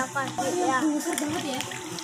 pasti ya. Besar banget ya.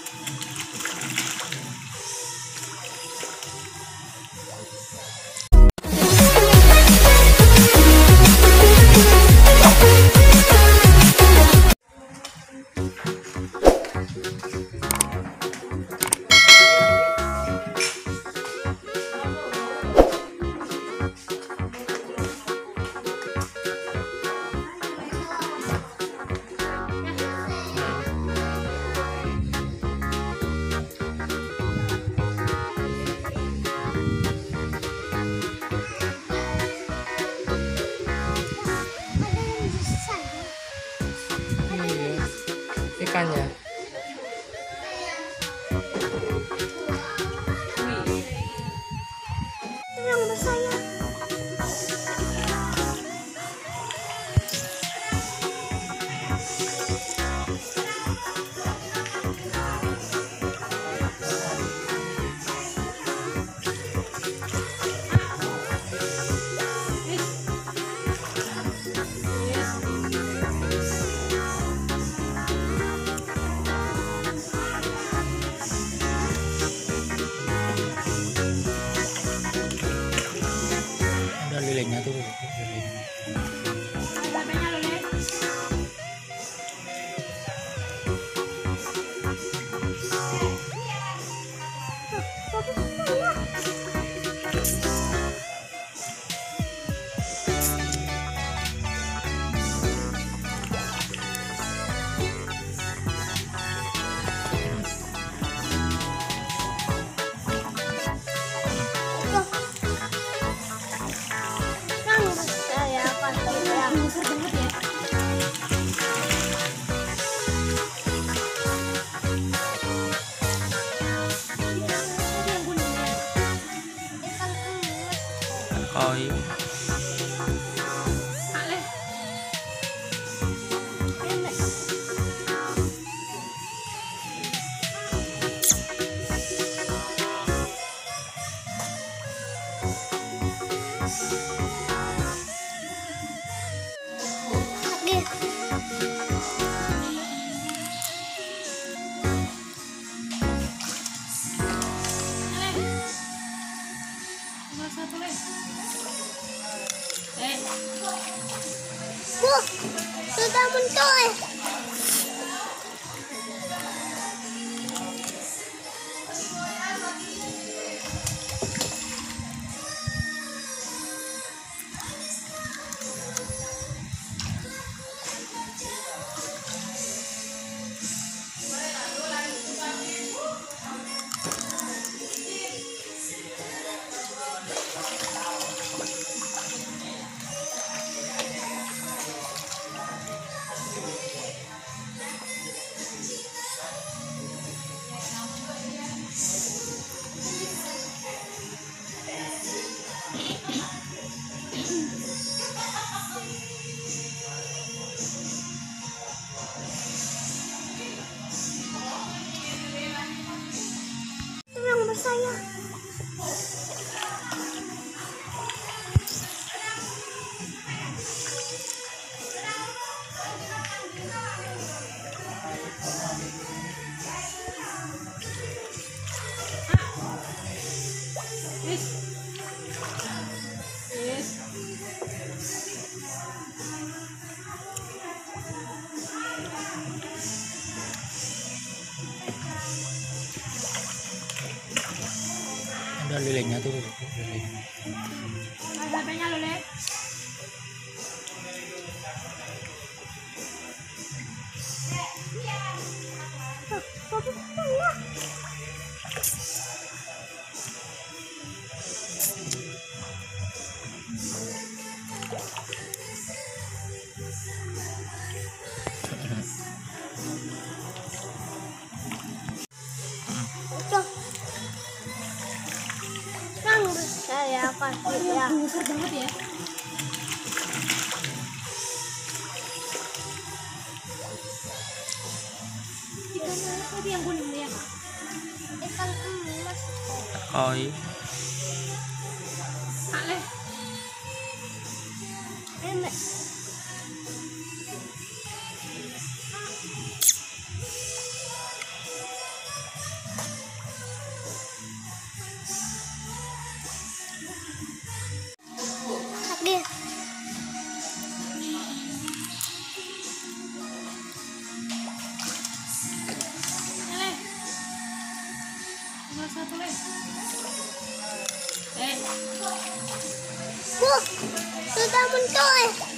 Ikannya Yang bersaya. ada lilingnya tuh, lilingnya. Yang bersaya pasti ya. Besar banget ya. Yang kuning ya. Ikan emas. Koi Ale. Ini. Sakit. Tinggal satu lagi. Sudah muncul ya. Yang bersaya. ada lilingnya tuh, lilingnya. Ada HP-nya lo, Le. Yang bersaya pasti ya. Besar banget ya. Ikan tadi yang kuning ya. Ikan emas. Koi Ale. Ini. damon to eh.